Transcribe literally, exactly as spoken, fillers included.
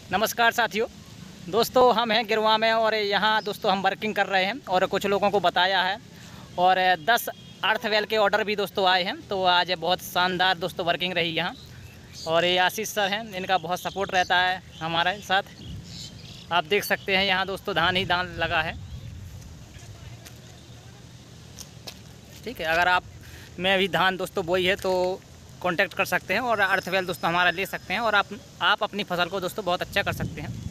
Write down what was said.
नमस्कार साथियों। दोस्तों हम हैं गिरवा में और यहाँ दोस्तों हम वर्किंग कर रहे हैं और कुछ लोगों को बताया है और दस अर्थवेल के ऑर्डर भी दोस्तों आए हैं। तो आज बहुत शानदार दोस्तों वर्किंग रही यहाँ और ये आशीष सर हैं, इनका बहुत सपोर्ट रहता है हमारे साथ। आप देख सकते हैं यहाँ दोस्तों धान ही धान लगा है। ठीक है, अगर आप में भी धान दोस्तों बोई है तो कांटेक्ट कर सकते हैं और अर्थवेल दोस्तों हमारा ले सकते हैं और आप आप अपनी फसल को दोस्तों बहुत अच्छा कर सकते हैं।